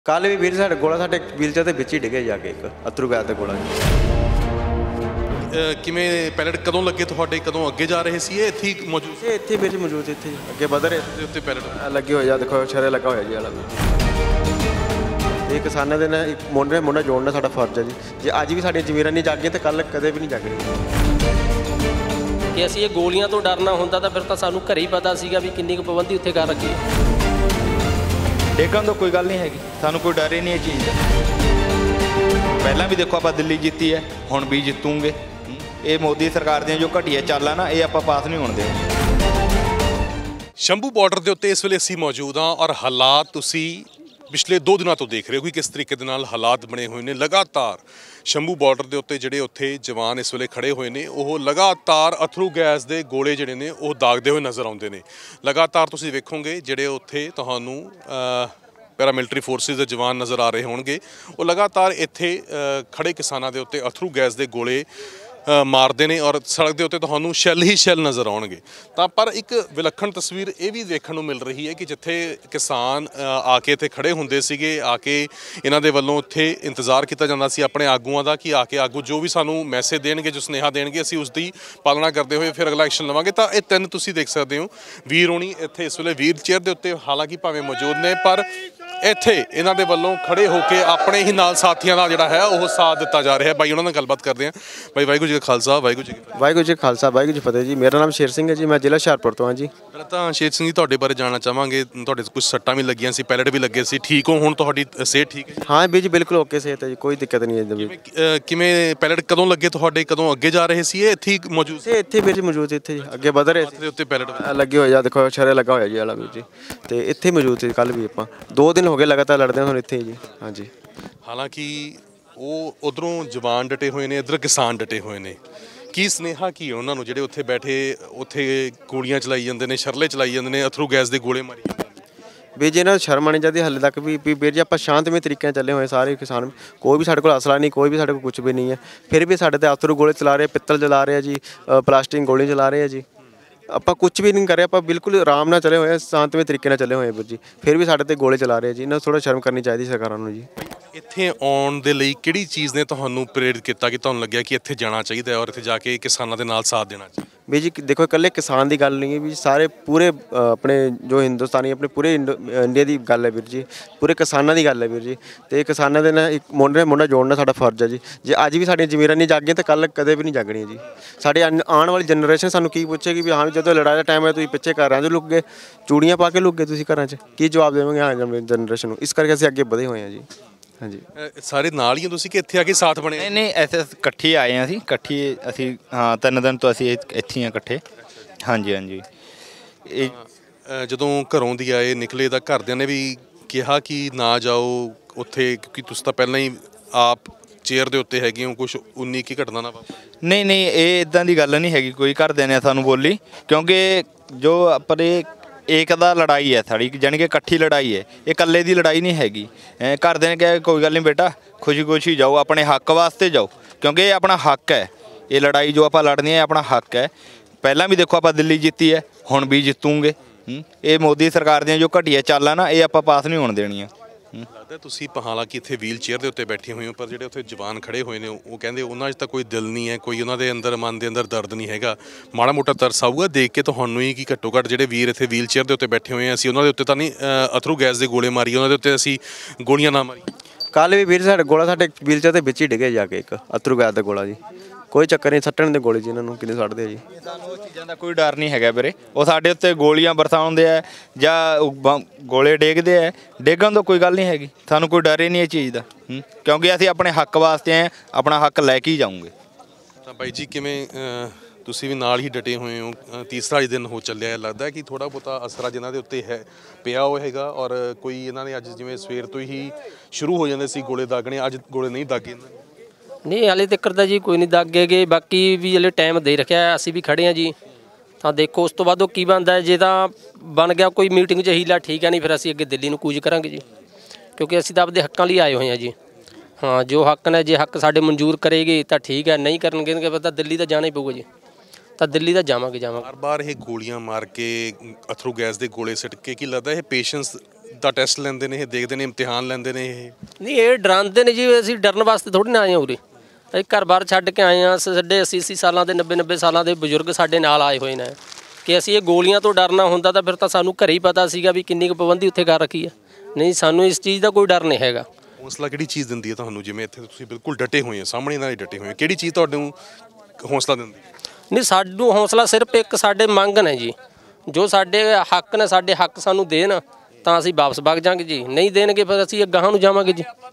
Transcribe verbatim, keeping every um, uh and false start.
ਕੱਲ੍ਹ ਵੀ ਵੀਰ ਸਾਡੇ ਗੋਲਾ ਸਾਡੇ ਵੀਲਚੇਅਰ ਦੇ ਵਿੱਚ ਹੀ ਡਿੱਗੇ ਜਾ ਕੇ ਇੱਕ ਅਥਰੂ ਗੈਸ ਦਾ ਗੋਲਾ। ਕਿਵੇਂ ਪੈਲਟ ਕਦੋਂ ਲੱਗੇ ਤੁਹਾਡੇ, ਕਦੋਂ ਅੱਗੇ ਜਾ ਰਹੇ ਸੀ? ਇਹ ਇੱਥੇ ਹੀ ਮੌਜੂਦ ਸੀ? ਇਹ ਇੱਥੇ ਵੀਰ ਜੀ ਮੌਜੂਦ ਇੱਥੇ ਹੀ ਅੱਗੇ ਵਧ ਰਹੇ ਦੇ ਉੱਤੇ ਪੈਲਟ ਲੱਗੇ ਹੋਏ ਆ, ਦੇਖੋ ਛਰੇ ਲੱਗਾ ਹੋਇਆ ਜੀ ਵਾਲਾ ਵੀ। ਇਹ ਕਿਸਾਨਾਂ ਦੇ ਨਾਲ ਮੁੰਡੇ ਮੁੰਡਾ ਜੋੜਨਾ ਸਾਡਾ ਫਰਜ਼ ਹੈ ਜੀ। ਜੇ ਅੱਜ ਵੀ ਸਾਡੀਆਂ ਜ਼ਮੀਰਾਂ ਨਹੀਂ ਜਾਗੀਆਂ ਤਾਂ ਕੱਲ੍ਹ ਕਦੇ ਵੀ ਨਹੀਂ ਜਾਗਣੀਆਂ। ਕਿ ਅਸੀਂ ਇਹ ਗੋਲੀਆਂ ਤੋਂ ਡਰਨਾ ਹੁੰਦਾ ਤਾਂ ਫਿਰ ਤਾਂ ਸਾਨੂੰ ਘਰੇ ਹੀ ਪਤਾ ਸੀਗਾ ਵੀ ਕਿੰਨੀ ਕੁ ਪਾਬੰਦੀ ਉੱਥੇ ਕਰ ਰੱਖੀ। ਡੇਗਣ ਤੋਂ ਕੋਈ ਗੱਲ ਨਹੀਂ ਹੈਗੀ, ਸਾਨੂੰ ਕੋਈ ਡਰ ਹੀ ਨਹੀਂ ਇਹ ਚੀਜ਼ ਦਾ। ਪਹਿਲਾਂ ਵੀ ਦੇਖੋ ਆਪਾਂ ਦਿੱਲੀ ਜਿੱਤੀ ਹੈ, ਹੁਣ ਵੀ ਜਿੱਤੂਗੇ। ਇਹ ਮੋਦੀ ਸਰਕਾਰ ਦੀਆਂ ਜੋ ਘਟੀਆ ਚਾਲਾਂ ਨਾ, ਇਹ ਆਪਾਂ ਪਾਸ ਨਹੀਂ ਹੋਣ ਦੇਣੀ। ਸ਼ੰਭੂ ਬਾਰਡਰ ਦੇ ਉੱਤੇ ਇਸ ਵੇਲੇ ਅਸੀਂ ਮੌਜੂਦ ਹਾਂ ਔਰ ਹਾਲਾਤ ਤੁਸੀਂ ਪਿਛਲੇ ਦੋ ਦਿਨਾਂ ਤੋਂ ਦੇਖ ਰਹੇ ਹੋ ਕਿ ਕਿਸ ਤਰੀਕੇ ਦੇ ਨਾਲ ਹਾਲਾਤ ਬਣੇ ਹੋਏ ਨੇ। ਲਗਾਤਾਰ ਸ਼ੰਭੂ ਬਾਰਡਰ ਦੇ ਉੱਤੇ ਜਿਹੜੇ ਉੱਥੇ ਜਵਾਨ ਇਸ ਵੇਲੇ ਖੜੇ ਹੋਏ ਨੇ, ਉਹ ਲਗਾਤਾਰ ਅਥਰੂ ਗੈਸ ਦੇ ਗੋਲੇ ਜਿਹੜੇ ਨੇ ਉਹ ਦਾਗਦੇ ਹੋਏ ਨਜ਼ਰ ਆਉਂਦੇ ਨੇ। ਲਗਾਤਾਰ ਤੁਸੀਂ ਵੇਖੋਗੇ ਜਿਹੜੇ ਉੱਥੇ ਤੁਹਾਨੂੰ ਪੈਰਾਮਿਲਟਰੀ ਫੋਰਸਿਸ ਦੇ ਜਵਾਨ ਨਜ਼ਰ ਆ ਰਹੇ ਹੋਣਗੇ, ਉਹ ਲਗਾਤਾਰ ਇੱਥੇ ਖੜੇ ਕਿਸਾਨਾਂ ਦੇ ਉੱਤੇ ਅਥਰੂ ਗੈਸ ਦੇ ਗੋਲੇ ਮਾਰਦੇ ਨੇ ਔਰ ਸੜਕ ਦੇ ਉੱਤੇ ਤੁਹਾਨੂੰ ਸ਼ੈੱਲ ਹੀ ਸ਼ੈੱਲ ਨਜ਼ਰ ਆਉਣਗੇ। ਤਾਂ ਪਰ ਇੱਕ ਵਿਲੱਖਣ ਤਸਵੀਰ ਇਹ ਵੀ ਦੇਖਣ ਨੂੰ ਮਿਲ ਰਹੀ ਹੈ ਕਿ ਜਿੱਥੇ ਕਿਸਾਨ ਆ ਕੇ ਇੱਥੇ ਖੜੇ ਹੁੰਦੇ ਸੀਗੇ, ਆ ਕੇ ਇਹਨਾਂ ਦੇ ਵੱਲੋਂ ਉੱਥੇ ਇੰਤਜ਼ਾਰ ਕੀਤਾ ਜਾਂਦਾ ਸੀ ਆਪਣੇ ਆਗੂਆਂ ਦਾ ਕਿ ਆ ਕੇ ਆਗੂ ਜੋ ਵੀ ਸਾਨੂੰ ਮੈਸੇਜ ਦੇਣਗੇ, ਜੋ ਸੁਨੇਹਾ ਦੇਣਗੇ, ਅਸੀਂ ਉਸ ਦੀ ਪਾਲਣਾ ਕਰਦੇ ਹੋਏ ਫਿਰ ਅਗਲਾ ਐਕਸ਼ਨ ਲਵਾਂਗੇ। ਤਾਂ ਇਹ ਤਿੰਨ ਤੁਸੀਂ ਦੇਖ ਸਕਦੇ ਹੋ ਵੀਰ ਹੋਣੀ ਇੱਥੇ ਇਸ ਵੇਲੇ ਵੀਲ ਚੇਅਰ ਦੇ ਉੱਤੇ ਹਾਲਾਂਕਿ ਭਾਵੇਂ ਮੌਜੂਦ ਨੇ, ਪਰ ਇੱਥੇ ਇਹਨਾਂ ਦੇ ਵੱਲੋਂ ਖੜੇ ਹੋ ਕੇ ਆਪਣੇ ਹੀ ਨਾਲ ਸਾਥੀਆਂ ਦਾ ਜਿਹੜਾ ਹੈ ਉਹ ਸਾਥ ਦਿੱਤਾ ਜਾ ਰਿਹਾ। ਬਾਈ ਉਹਨਾਂ ਨਾਲ ਗੱਲਬਾਤ ਕਰਦੇ ਹਾਂ। ਬਾਈ ਵਾਹਿਗੁਰੂ ਜੀ ਕਾ ਖਾਲਸਾ, ਵਾਹਿਗੁਰੂ ਜੀ ਕੀ ਫਤਿਹ। ਵਾਹਿਗੁਰੂ ਜੀ ਖਾਲਸਾ, ਵਾਹਿਗੁਰੂ ਜੀ ਫਤਿਹ ਜੀ। ਮੇਰਾ ਨਾਮ ਸ਼ੇਰ ਸਿੰਘ ਹੈ ਜੀ, ਮੈਂ ਜ਼ਿਲ੍ਹਾ ਹੁਸ਼ਿਆਰਪੁਰ ਤੋਂ ਹਾਂ ਜੀ। ਪਹਿਲਾਂ ਤਾਂ ਸ਼ੇਰ ਸਿੰਘ ਜੀ ਤੁਹਾਡੇ ਬਾਰੇ ਜਾਣਨਾ ਚਾਹਾਂਗੇ। ਤੁਹਾਡੇ ਕੁਝ ਸੱਟਾਂ ਵੀ ਲੱਗੀਆਂ ਸੀ, ਪੈਲਟ ਵੀ ਲੱਗੇ ਸੀ, ਠੀਕ ਹੋ ਹੁਣ? ਤੁਹਾਡੀ ਸਿਹਤ ਠੀਕ ਹੈ? ਹਾਂ ਵੀਰ ਜੀ ਬਿਲਕੁਲ ਓਕੇ ਸਿਹਤ ਹੈ ਜੀ, ਕੋਈ ਦਿੱਕਤ ਨਹੀਂ ਹੈ ਜੀ। ਕਿਵੇਂ ਪੈਲਟ ਕਦੋਂ ਲੱਗੇ ਤੁਹਾਡੇ, ਕਦੋਂ ਅੱਗੇ ਜਾ ਰਹੇ ਸੀ? ਇਹ ਇੱਥੇ ਹੀ ਮੌਜੂਦ ਸੀ? ਇੱਥੇ ਵੀਰ ਜੀ ਮੌਜੂਦ ਇੱਥੇ ਜੀ ਅੱਗੇ ਵਧ ਰਹੇ ਦੇ ਉੱਤੇ ਪੈਲਟ ਲੱਗੇ ਹੋਏ ਆ, ਦੇਖੋ ਛਰੇ ਲੱਗਾ ਹੋਇਆ ਜੀ ਵਾਲਾ ਵੀਰ ਜੀ। ਤੇ ਇੱਥੇ ਮੌਜੂਦ ਸੀ ਕੱਲ੍ਹ ਵੀ, ਆਪਾਂ ਦੋ ਦਿਨ ਹੋ ਗਏ ਲਗਾਤਾਰ ਲੜਦੇ ਹਾਂ ਹੁਣ ਇੱਥੇ ਜੀ। ਹਾਂਜੀ, ਹਾਲਾਂਕਿ ਉਹ ਉਧਰੋਂ ਜਵਾਨ ਡਟੇ ਹੋਏ ਨੇ, ਇੱਧਰ ਕਿਸਾਨ ਡਟੇ ਹੋਏ ਨੇ। ਕੀ ਸੁਨੇਹਾ ਕੀ ਹੈ ਉਹਨਾਂ ਨੂੰ ਜਿਹੜੇ ਉੱਥੇ ਬੈਠੇ ਉੱਥੇ ਗੋਲੀਆਂ ਚਲਾਈ ਜਾਂਦੇ ਨੇ, ਸ਼ਰਲੇ ਚਲਾਈ ਜਾਂਦੇ ਨੇ, ਅਥਰੂ ਗੈਸ ਦੇ ਗੋਲੇ ਮਾਰੀ ਜਾਂਦੇ ਨੇ? ਵੀਰ ਜੀ ਇਹਨਾਂ ਨੂੰ ਸ਼ਰਮ ਆਉਣੀ ਚਾਹੀਦੀ ਹਾਲੇ ਤੱਕ ਵੀ। ਵੀਰ ਜੀ ਆਪਾਂ ਸ਼ਾਂਤਮਈ ਤਰੀਕੇ ਨਾਲ ਚੱਲੇ ਹੋਏ ਸਾਰੇ ਕਿਸਾਨ, ਕੋਈ ਵੀ ਸਾਡੇ ਕੋਲ ਅਸਲਾ ਨਹੀਂ, ਕੋਈ ਵੀ ਸਾਡੇ ਕੋਲ ਕੁਝ ਵੀ ਨਹੀਂ ਹੈ, ਫਿਰ ਵੀ ਸਾਡੇ ਤੇ ਅਥਰੂ ਗੋਲੇ ਚਲਾ ਰਹੇ, ਪਿੱਤਲ ਜਲਾ ਰਹੇ ਆ ਜੀ, ਪਲਾਸਟਿਕ ਗੋਲੀ ਚਲਾ ਰਹੇ ਆ ਜੀ। ਆਪਾਂ ਕੁਝ ਵੀ ਨਹੀਂ ਕਰ ਰਹੇ, ਆਪਾਂ ਬਿਲਕੁਲ ਆਰਾਮ ਨਾਲ ਚੱਲੇ ਹੋਏ, ਸ਼ਾਂਤਮਈ ਤਰੀਕੇ ਨਾਲ ਚੱਲੇ ਹੋਏ ਵੀਰ ਜੀ, ਫਿਰ ਵੀ ਸਾਡੇ ਤੇ ਗੋਲੇ ਚਲਾ ਰਹੇ ਜੀ। ਇਹਨਾਂ ਨੂੰ ਥੋੜ੍ਹਾ ਸ਼ਰਮ ਕਰਨੀ ਚਾਹੀਦੀ ਸਰਕਾਰਾਂ ਨੂੰ ਜੀ। ਇੱਥੇ ਆਉਣ ਦੇ ਲਈ ਕਿਹੜੀ ਚੀਜ਼ ਨੇ ਤੁਹਾਨੂੰ ਪ੍ਰੇਰਿਤ ਕੀਤਾ ਕਿ ਤੁਹਾਨੂੰ ਲੱਗਿਆ ਕਿ ਇੱਥੇ ਜਾਣਾ ਚਾਹੀਦਾ ਹੈ ਔਰ ਇੱਥੇ ਜਾ ਕੇ ਕਿਸਾਨਾਂ ਦੇ ਨਾਲ ਸਾਥ ਦੇਣਾ ਚਾਹੀਦਾ? ਵੀਰ ਜੀ ਦੇਖੋ ਇਕੱਲੇ ਕਿਸਾਨ ਦੀ ਗੱਲ ਨਹੀਂ ਹੈ ਵੀ, ਸਾਰੇ ਪੂਰੇ ਆਪਣੇ ਜੋ ਹਿੰਦੁਸਤਾਨੀ ਆਪਣੇ ਪੂਰੇ ਇੰਡੀਆ ਦੀ ਗੱਲ ਹੈ ਵੀਰ ਜੀ, ਪੂਰੇ ਕਿਸਾਨਾਂ ਦੀ ਗੱਲ ਹੈ ਵੀਰ ਜੀ। ਤੇ ਕਿਸਾਨਾਂ ਦੇ ਨਾਲ ਇੱਕ ਮੁੰਡੇ ਮੁੰਡਾ ਜੋੜਨਾ ਸਾਡਾ ਫਰਜ਼ ਹੈ ਜੀ। ਜੇ ਅੱਜ ਵੀ ਸਾਡੀਆਂ ਜ਼ਮੀਰਾਂ ਨਹੀਂ ਜਾਗੀਆਂ ਤਾਂ ਕੱਲ੍ਹ ਕਦੇ ਵੀ ਨਹੀਂ ਜਾਗਣੀਆਂ ਜੀ। ਸਾਡੇ ਆਉਣ ਵਾਲੀ ਜਨਰੇਸ਼ਨ ਸਾਨੂੰ ਕੀ ਪੁੱਛੇਗੀ ਵੀ ਹਾਂ ਜਦੋਂ ਲੜਾਈ ਦਾ ਟਾਈਮ ਹੈ ਤੁਸੀਂ ਪਿੱਛੇ ਘਰਾਂ 'ਚ ਲੁੱਕ ਗਏ, ਚੂੜੀਆਂ ਪਾ ਕੇ ਲੁੱਕ ਗਏ ਤੁਸੀਂ ਘਰਾਂ 'ਚ, ਕੀ ਜਵਾਬ ਦੇਵਾਂਗੇ ਹਾਂ ਜਨਰੇਸ਼ਨ ਨੂੰ? ਇਸ ਕਰਕੇ ਅਸੀਂ ਅੱਗੇ ਵਧੇ ਹੋਏ ਹਾਂ ਜੀ। ਹਾਂਜੀ, ਸਾਰੇ ਨਾਲ ਹੀ ਤੁਸੀਂ ਕਿ ਇੱਥੇ ਆ ਕੇ ਸਾਥ ਬਣੇ? ਨਹੀਂ ਨਹੀਂ, ਐਸੇ ਇਕੱਠੇ ਆਏ ਹਾਂ ਅਸੀਂ, ਇਕੱਠੇ ਅਸੀਂ ਹਾਂ ਤਿੰਨ ਦਿਨ ਤੋਂ ਅਸੀਂ ਇੱਥੇ ਹੀ ਇਕੱਠੇ। ਹਾਂਜੀ ਹਾਂਜੀ। ਇਹ ਜਦੋਂ ਘਰੋਂ ਦੀ ਆਏ ਨਿਕਲੇ ਤਾਂ ਘਰਦਿਆਂ ਨੇ ਵੀ ਕਿਹਾ ਕਿ ਨਾ ਜਾਓ ਉੱਥੇ, ਕਿਉਂਕਿ ਤੁਸੀਂ ਤਾਂ ਪਹਿਲਾਂ ਹੀ ਆਪ ਚੇਅਰ ਦੇ ਉੱਤੇ ਹੈਗੇ ਹੋ, ਕੁਛ ਉਨੀ ਕੀ ਘਟਨਾ ਨਾ ਵਾਪਰੇ? ਨਹੀਂ ਨਹੀਂ, ਇਹ ਇਦਾਂ ਦੀ ਗੱਲ ਨਹੀਂ ਹੈਗੀ, ਕੋਈ ਘਰਦਿਆਂ ਨੇ ਸਾਨੂੰ ਬੋਲੀ, ਕਿਉਂਕਿ ਜੋ ਆਪਣੇ ਏਕ ਦਾ ਲੜਾਈ ਹੈ ਸਾਡੀ, ਜਾਣੀ ਕਿ ਇਕੱਠੀ ਲੜਾਈ ਹੈ, ਇਹ ਇਕੱਲੇ ਦੀ ਲੜਾਈ ਨਹੀਂ ਹੈਗੀ। ਘਰਦਿਆਂ ਨੇ ਕਿਹਾ ਕੋਈ ਗੱਲ ਨਹੀਂ ਬੇਟਾ, ਖੁਸ਼ੀ ਖੁਸ਼ੀ ਜਾਓ, ਆਪਣੇ ਹੱਕ ਵਾਸਤੇ ਜਾਓ, ਕਿਉਂਕਿ ਇਹ ਆਪਣਾ ਹੱਕ ਹੈ। ਇਹ ਲੜਾਈ ਜੋ ਆਪਾਂ ਲੜਨੀ ਹੈ ਆਪਣਾ ਹੱਕ ਹੈ। ਪਹਿਲਾਂ ਵੀ ਦੇਖੋ ਆਪਾਂ ਦਿੱਲੀ ਜਿੱਤੀ ਹੈ, ਹੁਣ ਵੀ ਜਿੱਤੂਗੇ। ਇਹ ਮੋਦੀ ਸਰਕਾਰ ਦੀਆਂ ਜੋ ਘਟੀਆ ਚਾਲਾਂ ਨਾ, ਇਹ ਆਪਾਂ ਪਾਸ ਨਹੀਂ ਹੋਣ ਦੇਣੀਆਂ। ਲੱਗਦਾ ਤੁਸੀਂ ਹਾਲਾਂਕਿ ਇੱਥੇ ਵੀਲ ਚੇਅਰ ਦੇ ਉੱਤੇ ਬੈਠੇ ਹੋਏ ਹੋ, ਪਰ ਜਿਹੜੇ ਉੱਥੇ ਜਵਾਨ ਖੜੇ ਹੋਏ ਨੇ ਉਹ ਕਹਿੰਦੇ ਉਹਨਾਂ 'ਚ ਤਾਂ ਕੋਈ ਦਿਲ ਨਹੀਂ ਹੈ, ਕੋਈ ਉਹਨਾਂ ਦੇ ਅੰਦਰ ਮਨ ਦੇ ਅੰਦਰ ਦਰਦ ਨਹੀਂ ਹੈਗਾ। ਮਾੜਾ ਮੋਟਾ ਤਰਸ ਆਊਗਾ ਦੇਖ ਕੇ ਤੁਹਾਨੂੰ ਹੀ ਕਿ ਘੱਟੋ ਘੱਟ ਜਿਹੜੇ ਵੀਰ ਇੱਥੇ ਵੀਲ ਚੇਅਰ ਦੇ ਉੱਤੇ ਬੈਠੇ ਹੋਏ ਆ, ਅਸੀਂ ਉਹਨਾਂ ਦੇ ਉੱਤੇ ਤਾਂ ਨਹੀਂ ਅਥਰੂ ਗੈਸ ਦੇ ਗੋਲੇ ਮਾਰੀ, ਉਹਨਾਂ ਦੇ ਉੱਤੇ ਅਸੀਂ ਗੋਲੀਆਂ ਨਾ ਮਾਰੀ? ਕੱਲ੍ਹ ਵੀ ਵੀਰ ਸਾਡੇ ਗੋਲਾ ਸਾਡੇ ਵੀਲਚੇਅਰ ਦੇ ਵਿੱਚ ਹੀ ਡਿੱਗੇ ਜਾ ਕੇ ਇੱਕ ਅਥਰੂ ਗੈਸ ਦਾ ਗੋਲਾ ਜੀ। ਕੋਈ ਚੱਕਰ ਨਹੀਂ, ਸੱਟਣ ਦੇ ਗੋਲੇ ਜੀ ਇਹਨਾਂ ਨੂੰ ਕਿੰਨੇ ਸੱਟਦੇ ਆ ਜੀ। ਸਾਨੂੰ ਉਹ ਚੀਜ਼ਾਂ ਦਾ ਕੋਈ ਡਰ ਨਹੀਂ ਹੈਗਾ ਵੀਰੇ। ਉਹ ਸਾਡੇ ਉੱਤੇ ਗੋਲੀਆਂ ਬਰਸਾਉਂਦੇ ਆ ਜਾਂ ਗੋਲੇ ਡੇਗਦੇ ਆ, ਡੇਗਣ ਤੋਂ ਕੋਈ ਗੱਲ ਨਹੀਂ ਹੈਗੀ, ਸਾਨੂੰ ਕੋਈ ਡਰ ਹੀ ਨਹੀਂ ਇਹ ਚੀਜ਼ ਦਾ, ਕਿਉਂਕਿ ਅਸੀਂ ਆਪਣੇ ਹੱਕ ਵਾਸਤੇ ਆਏ, ਆਪਣਾ ਹੱਕ ਲੈ ਕੇ ਹੀ ਜਾਊਂਗੇ। ਤਾਂ ਬਾਈ ਜੀ ਕਿਵੇਂ ਤੁਸੀਂ ਵੀ ਨਾਲ ਹੀ ਡਟੇ ਹੋਏ ਹੋ, ਤੀਸਰਾ ਹੀ ਦਿਨ ਹੋ ਚੱਲਿਆ, ਲੱਗਦਾ ਕਿ ਥੋੜ੍ਹਾ ਬਹੁਤਾ ਅਸਰਾ ਜਿਨ੍ਹਾਂ ਦੇ ਉੱਤੇ ਹੈ ਪਿਆ ਉਹ ਹੈਗਾ ਔਰ ਕੋਈ ਇਹਨਾਂ ਨੇ ਅੱਜ ਜਿਵੇਂ ਸਵੇਰ ਤੋਂ ਹੀ ਸ਼ੁਰੂ ਹੋ ਜਾਂਦੇ ਸੀ ਗੋਲੇ ਦਾਗਣੇ, ਅੱਜ ਗੋਲੇ ਨਹੀਂ ਦਾਗੇ? ਨਹੀਂ ਹਾਲੇ ਤੱਕ ਤਾਂ ਜੀ ਕੋਈ ਨਹੀਂ ਦਾਗੇ ਗਏ, ਬਾਕੀ ਵੀ ਹਲੇ ਟਾਈਮ ਦੇ ਰੱਖਿਆ, ਅਸੀਂ ਵੀ ਖੜੇ ਹਾਂ ਜੀ। ਤਾਂ ਦੇਖੋ ਉਸ ਤੋਂ ਬਾਅਦ ਉਹ ਕੀ ਬਣਦਾ। ਜੇ ਤਾਂ ਬਣ ਗਿਆ ਕੋਈ ਮੀਟਿੰਗ 'ਚ ਹੀਲਾ ਠੀਕ ਹੈ, ਨਹੀਂ ਫਿਰ ਅਸੀਂ ਅੱਗੇ ਦਿੱਲੀ ਨੂੰ ਕੂਚ ਕਰਾਂਗੇ ਜੀ, ਕਿਉਂਕਿ ਅਸੀਂ ਤਾਂ ਆਪਦੇ ਹੱਕਾਂ ਲਈ ਆਏ ਹੋਏ ਹਾਂ ਜੀ। ਹਾਂ ਜੋ ਹੱਕ ਨੇ, ਜੇ ਹੱਕ ਸਾਡੇ ਮਨਜ਼ੂਰ ਕਰੇਗੇ ਤਾਂ ਠੀਕ ਹੈ, ਨਹੀਂ ਕਰਨਗੇ ਤਾਂ ਪਤਾ ਦਿੱਲੀ ਤਾਂ ਜਾਣਾ ਹੀ ਪਊਗਾ ਜੀ। ਤਾਂ ਦਿੱਲੀ ਤਾਂ ਜਾਵਾਂਗੇ ਜਾਵਾਂਗੇ। ਬਾਰ ਬਾਰ ਇਹ ਗੋਲੀਆਂ ਮਾਰ ਕੇ, ਅਥਰੂ ਗੈਸ ਦੇ ਗੋਲੇ ਸਿੱਟ ਕੇ, ਕੀ ਲੱਗਦਾ ਇਹ ਪੇਸ਼ੈਂਸ ਦਾ ਟੈਸਟ ਲੈਂਦੇ ਨੇ ਇਹ, ਦੇਖਦੇ ਨੇ, ਇਮਤਿਹਾਨ ਲੈਂਦੇ ਨੇ ਇਹ? ਨਹੀਂ, ਇਹ ਡਰਾਉਂਦੇ ਨੇ ਜੀ, ਅਸੀਂ ਡਰਨ ਵਾਸਤੇ ਥੋੜ੍ਹੀ ਨਾ ਆਏ ਹਾਂ ਉਰੇ। ਅਸੀਂ ਘਰ-ਬਾਰ ਛੱਡ ਕੇ ਆਏ ਹਾਂ। ਸਾਡੇ ਅੱਸੀ ਅੱਸੀ ਸਾਲਾਂ ਦੇ, ਨੱਬੇ ਨੱਬੇ ਸਾਲਾਂ ਦੇ ਬਜ਼ੁਰਗ ਸਾਡੇ ਨਾਲ ਆਏ ਹੋਏ ਨੇ ਕਿ ਅਸੀਂ ਇਹ ਗੋਲੀਆਂ ਤੋਂ ਡਰਨਾ ਹੁੰਦਾ ਤਾਂ ਫਿਰ ਤਾਂ ਸਾਨੂੰ ਘਰੇ ਹੀ ਪਤਾ ਸੀਗਾ ਵੀ ਕਿੰਨੀ ਕੁ ਪਾਬੰਦੀ ਉੱਥੇ ਕਰ ਰੱਖੀ ਹੈ। ਨਹੀਂ, ਸਾਨੂੰ ਇਸ ਚੀਜ਼ ਦਾ ਕੋਈ ਡਰ ਨਹੀਂ ਹੈਗਾ। ਹੌਸਲਾ ਕਿਹੜੀ ਚੀਜ਼ ਦਿੰਦੀ ਹੈ ਤੁਹਾਨੂੰ? ਜਿਵੇਂ ਇੱਥੇ ਤੁਸੀਂ ਬਿਲਕੁਲ ਡਟੇ ਹੋਏ ਹੋ, ਸਾਹਮਣੇ ਨਾਲ ਹੀ ਡਟੇ ਹੋਏ ਹੋ, ਕਿਹੜੀ ਚੀਜ਼ ਤੁਹਾਨੂੰ ਹੌਸਲਾ ਦਿੰਦੀ ਹੈ? ਨਹੀਂ, ਸਾਨੂੰ ਹੌਸਲਾ ਸਿਰਫ ਇੱਕ ਸਾਡੇ ਮੰਗ ਨੇ ਜੀ, ਜੋ ਸਾਡੇ ਹੱਕ ਨੇ, ਸਾਡੇ ਹੱਕ ਸਾਨੂੰ ਦੇਣ ਤਾਂ ਅਸੀਂ ਵਾਪਸ ਵਗ ਜਾਵਾਂਗੇ ਜੀ, ਨਹੀਂ ਦੇਣਗੇ ਫਿਰ ਅਸੀਂ ਗਾਹਾਂ ਨੂੰ ਜਾਵਾਂਗੇ ਜੀ।